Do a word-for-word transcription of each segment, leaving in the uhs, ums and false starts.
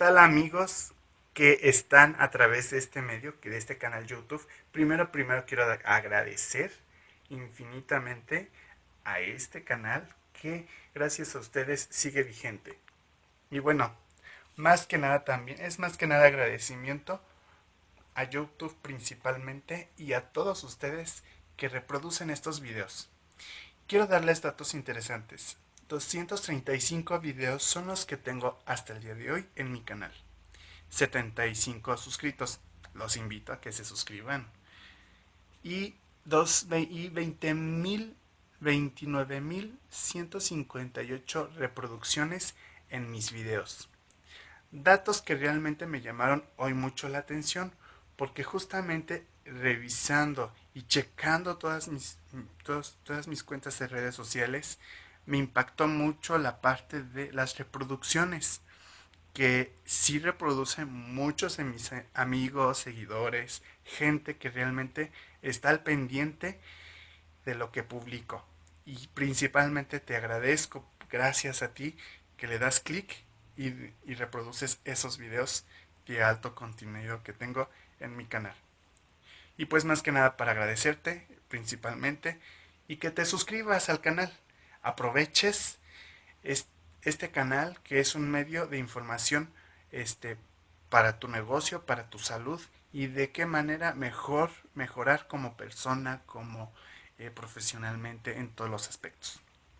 tal, amigos que están a través de este medio, que de este canal YouTube? Primero, primero quiero agradecer infinitamente a este canal que gracias a ustedes sigue vigente. Y bueno, más que nada también, es más que nada agradecimiento a YouTube principalmente y a todos ustedes que reproducen estos videos. Quiero darles datos interesantes. doscientos treinta y cinco videos son los que tengo hasta el día de hoy en mi canal. setenta y cinco suscritos. Los invito a que se suscriban. Y, dos, y veinte mil, veintinueve mil ciento cincuenta y ocho reproducciones en mis videos. Datos que realmente me llamaron hoy mucho la atención porque justamente revisando y checando todas mis, todas, todas mis cuentas de redes sociales me impactó mucho la parte de las reproducciones, que sí reproducen muchos de mis amigos, seguidores, gente que realmente está al pendiente de lo que publico. Y principalmente te agradezco, gracias a ti, que le das clic y, y reproduces esos videos de alto contenido que tengo en mi canal. Y pues más que nada para agradecerte principalmente y que te suscribas al canal. Aproveches este canal, que es un medio de información este, para tu negocio, para tu salud y de qué manera mejor mejorar como persona, como eh, profesionalmente en todos los aspectos.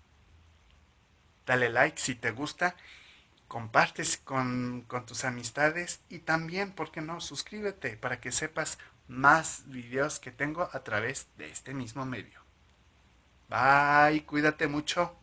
Dale like si te gusta, compartes con, con tus amistades y también, ¿por qué no? Suscríbete para que sepas más videos que tengo a través de este mismo medio. Bye, cuídate mucho.